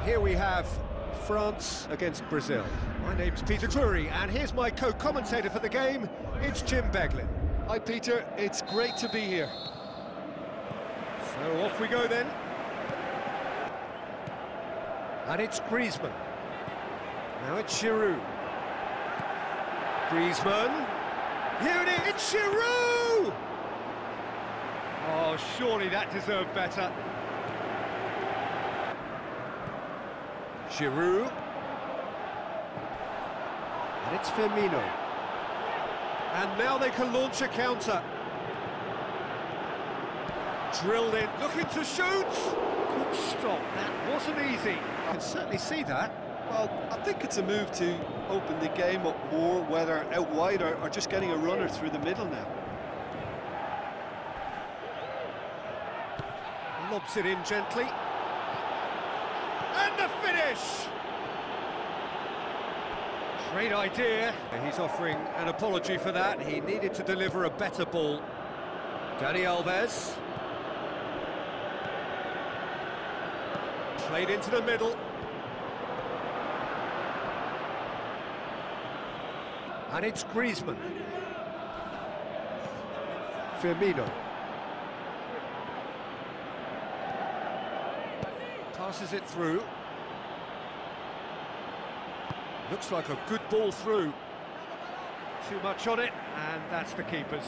Here we have France against Brazil. My name's Peter Drury, and here's my co-commentator for the game, it's Jim Beglin. Hi Peter, it's great to be here. So off we go then. And it's Griezmann. Now it's Giroud. Griezmann. Here it is, it's Giroud! Oh, surely that deserved better. Giroud. And it's Firmino. And now they can launch a counter. Drilled in, looking to shoot! Good stop, that wasn't easy. I can certainly see that. Well, I think it's a move to open the game up more, whether out wide or just getting a runner through the middle now. Lobs it in gently. And the finish! Great idea. He's offering an apology for that. He needed to deliver a better ball. Dani Alves. Played into the middle. And it's Griezmann. Firmino. Passes it through. Looks like a good ball through. Too much on it, and that's the keeper's.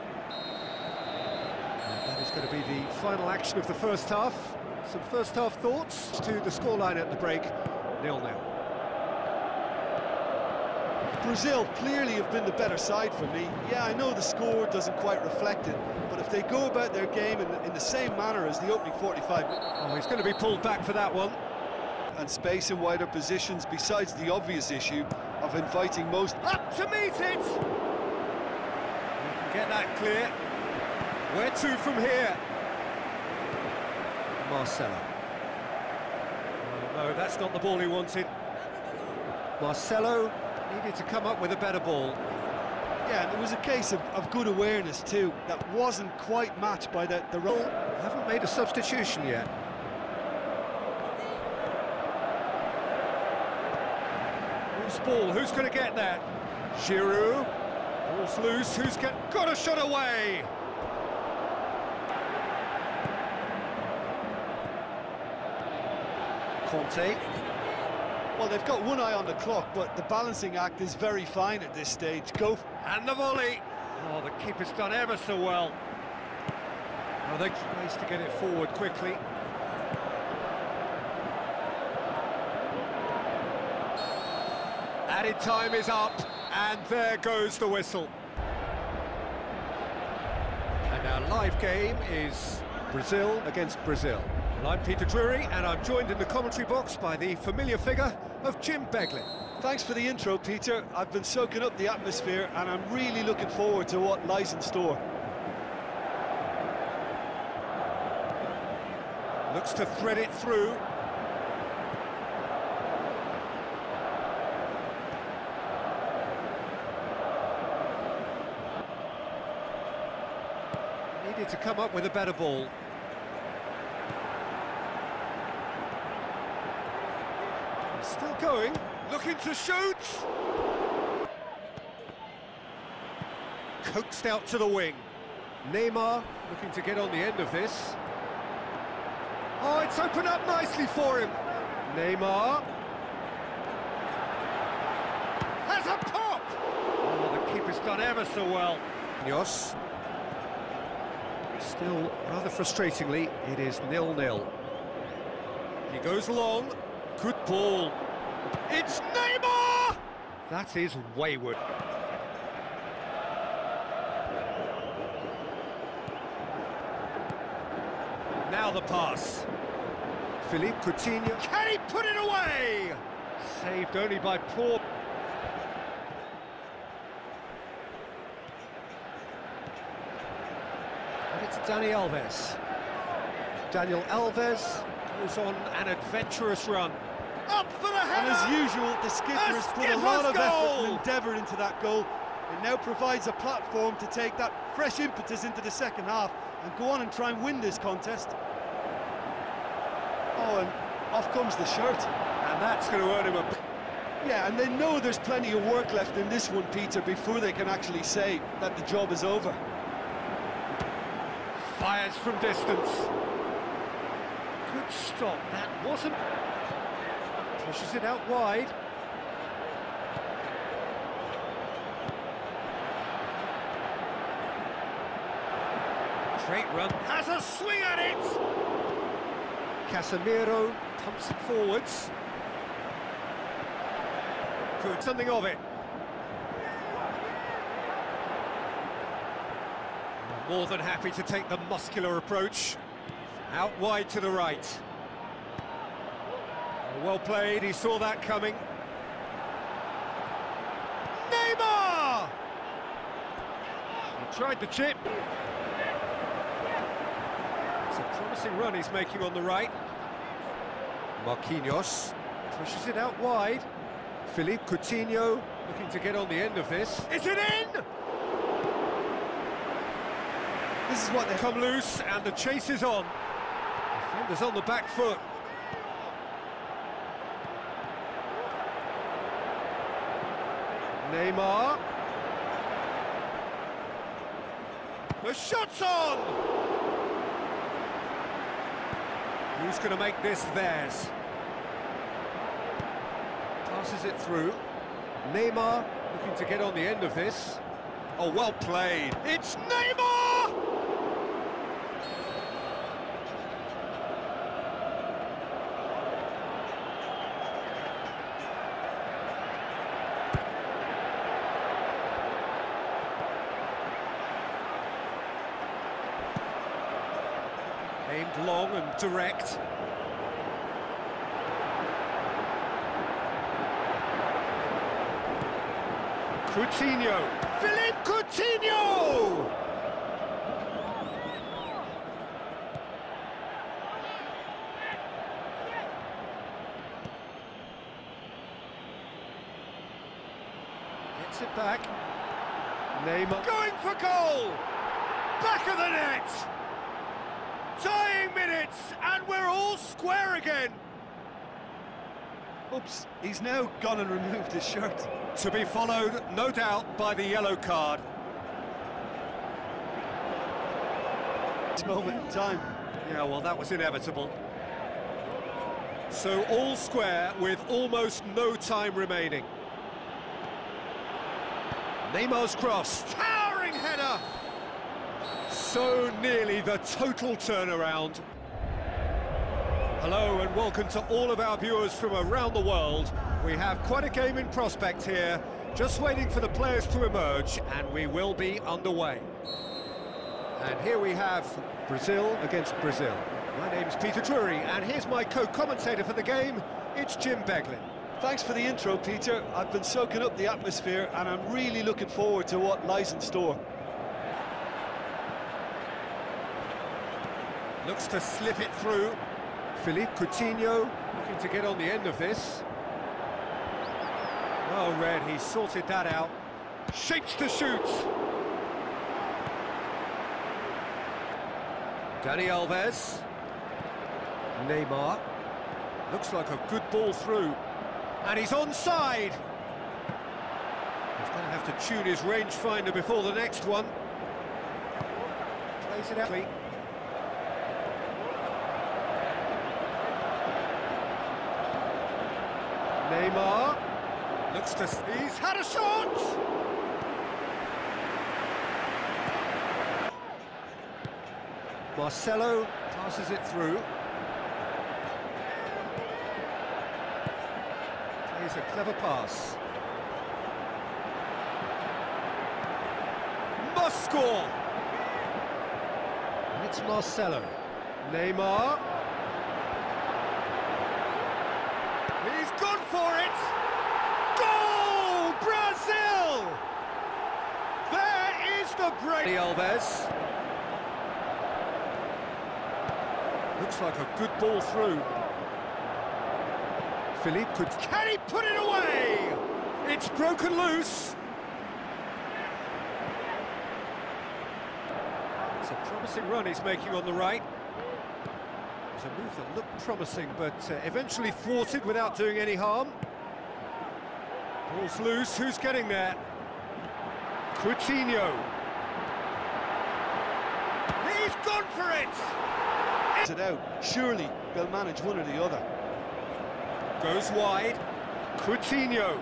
And that is going to be the final action of the first half. Some first half thoughts to the scoreline at the break, 0-0. Brazil clearly have been the better side for me. Yeah, I know the score doesn't quite reflect it, but if they go about their game in the same manner as the opening 45... Oh, he's going to be pulled back for that one. And space in wider positions, besides the obvious issue of inviting most... Up to meet it! You can get that clear. Where to from here? Marcelo. Oh, no, that's not the ball he wanted. Marcelo needed to come up with a better ball. Yeah, and it was a case of good awareness too. That wasn't quite matched by the role. Haven't made a substitution yet. Loose ball, who's going to get that? Giroud. Ball's loose, who's got a shot away? Conte. Well, they've got one eye on the clock, but the balancing act is very fine at this stage. Go. And the volley. Oh, the keeper's done ever so well. Oh, they ways to get it forward quickly. Added time is up, and there goes the whistle. And our live game is Brazil against Brazil. Well, I'm Peter Drury, and I'm joined in the commentary box by the familiar figure of Jim Beglin. Thanks for the intro, Peter. I've been soaking up the atmosphere, and I'm really looking forward to what lies in store. Looks to thread it through. Needed to come up with a better ball. Still going, looking to shoot! Coaxed out to the wing. Neymar looking to get on the end of this. Oh, it's opened up nicely for him. Neymar. Has a pop! Oh, the keeper's done ever so well. Yos. Still, rather frustratingly, it is 0-0. He goes long. Good ball. It's Neymar! That is wayward. Now the pass. Philippe Coutinho. Can he put it away? Saved only by poor... And it's Dani Alves. Daniel Alves goes on an adventurous run. Up for the header! And as usual, the skipper has put a lot of effort and endeavour into that goal. It now provides a platform to take that fresh impetus into the second half and go on and try and win this contest. Oh, and Off comes the shirt. And that's going to earn him a... Yeah, and they know there's plenty of work left in this one, Peter, before they can actually say that the job is over. Fires from distance. Good stop, that wasn't... Pushes it out wide. Great run, has a swing at it! Casemiro pumps it forwards. Good, something of it. More than happy to take the muscular approach. Out wide to the right. Well played, he saw that coming. Neymar! He tried the chip. It's a promising run he's making on the right. Marquinhos pushes it out wide. Philippe Coutinho looking to get on the end of this. Is it in? This is what they Come loose and the chase is on. Defenders on the back foot. Neymar. The shot's on! Who's going to make this theirs? Passes it through. Neymar looking to get on the end of this. Oh, well played. It's Neymar! Aimed long and direct. Coutinho, Philippe Coutinho! Gets it back. Neymar going for goal! Back of the net! Dying minutes, and we're all square again! Oops, he's now gone and removed his shirt. To be followed, no doubt, by the yellow card. This moment in time. Yeah, well, that was inevitable. So all square with almost no time remaining. Neymar's cross, towering header! So nearly the total turnaround. Hello and welcome to all of our viewers from around the world. We have quite a game in prospect here, just waiting for the players to emerge, and we will be underway. And here we have Brazil against Brazil. My name's Peter Drury, and here's my co-commentator for the game, it's Jim Beglin. Thanks for the intro, Peter. I've been soaking up the atmosphere, and I'm really looking forward to what lies in store. Looks to slip it through. Philippe Coutinho looking to get on the end of this. Well read, he sorted that out. Shapes to shoot. Dani Alves. Neymar. Looks like a good ball through. And he's onside. He's going to have to tune his rangefinder before the next one. Plays it out. Neymar looks to... He's had a shot! Marcelo passes it through. Plays a clever pass. Must score! And it's Marcelo. Neymar. He's gone for it! Goal! Brazil! There is the break! Alves. Looks like a good ball through. Philippe could... Can he put it away? It's broken loose. It's a promising run he's making on the right. was a move that looked promising, but eventually thwarted without doing any harm. Ball's loose, who's getting there? Coutinho. He's gone for it! It out. Surely they'll manage one or the other. Goes wide. Coutinho.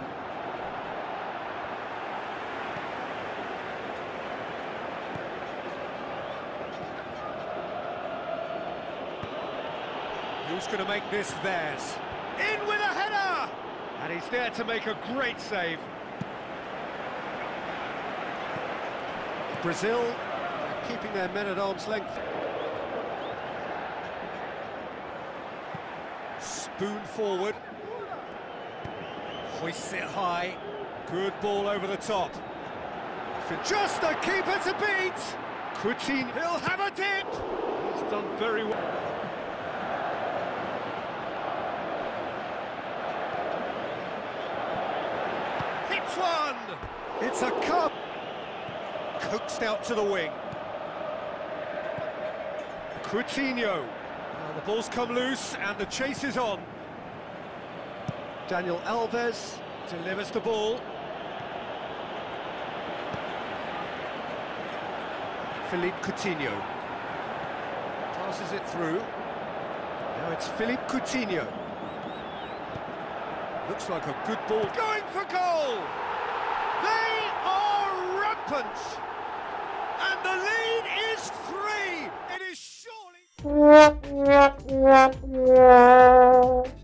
Who's going to make this theirs? In with a header! And he's there to make a great save. Brazil keeping their men at arm's length. Spoon forward. Hoists it high. Good ball over the top. For just the keeper to beat! Coutinho, he'll have a dip! He's done very well. Hits one! It's a cup! Coaxed out to the wing. Coutinho. Now the ball's come loose and the chase is on. Daniel Alves delivers the ball. Philippe Coutinho passes it through. Now it's Philippe Coutinho. Looks like a good ball. Going for goal! They are rampant! And the lead is 3! It is surely...